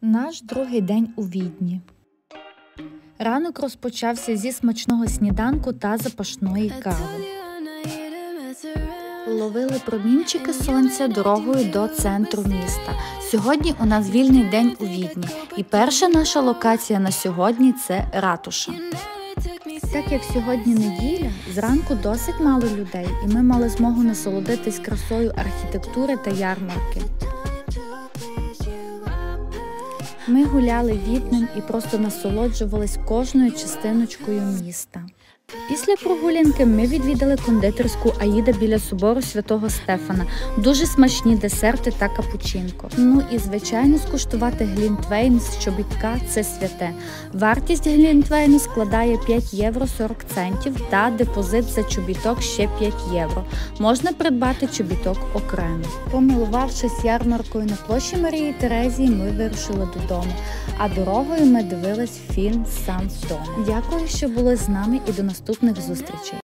Наш другий день у Відні. Ранок розпочався зі смачного сніданку та запашної кави. Ловили промінчики сонця дорогою до центру міста. Сьогодні у нас вільний день у Відні. І перша наша локація на сьогодні – це ратуша. Так як сьогодні неділя, зранку досить мало людей, і ми мали змогу насолодитись красою архітектури та ярмарки. Ми гуляли Віднем і просто насолоджувались кожною частиночкою міста. Після прогулянки ми відвідали кондитерську Аїда біля собору Святого Стефана. Дуже смачні десерти та капучинко. Ну і, звичайно, скуштувати глінтвейн з чобітка – це святе. Вартість глінтвейну складає 5 євро 40 центів та депозит за чобіток ще 5 євро. Можна придбати чобіток окремо. Помилувавшись ярмаркою на площі Марії Терезії, ми вирушили додому. А дорогою ми дивились фільм «Сам вдома». Дякую, що були з нами, і до наступних зустрічей.